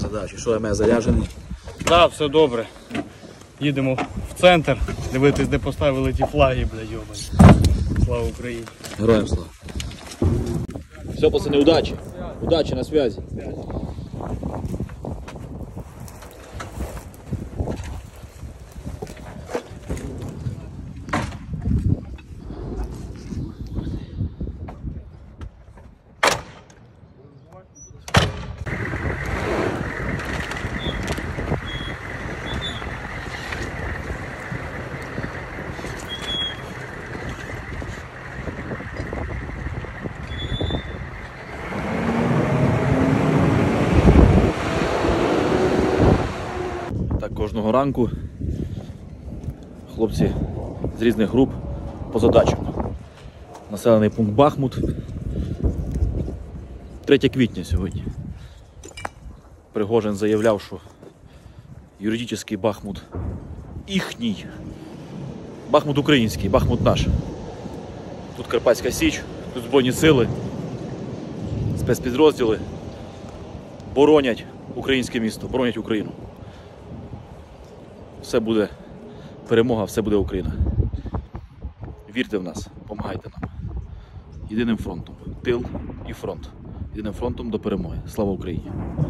дачі. Що, МС заряджений? Так, все добре. Їдемо в центр, дивитись, де поставили ті флаги, блядь, йобані. Слава Україні. Героям слава. Все, пацани, удачі. Удачі, на связі. Так, кожного ранку хлопці з різних груп по задачам. Населений пункт Бахмут. 3 квітня сьогодні. Пригожин заявляв, що юридичний Бахмут їхній. Бахмут український, Бахмут наш. Тут Карпатська Січ, тут Збройні сили, спецпідрозділи боронять українське місто, боронять Україну. Все буде перемога, все буде Україна. Вірте в нас, допомагайте нам. Єдиним фронтом. Тил і фронт. Єдиним фронтом до перемоги. Слава Україні!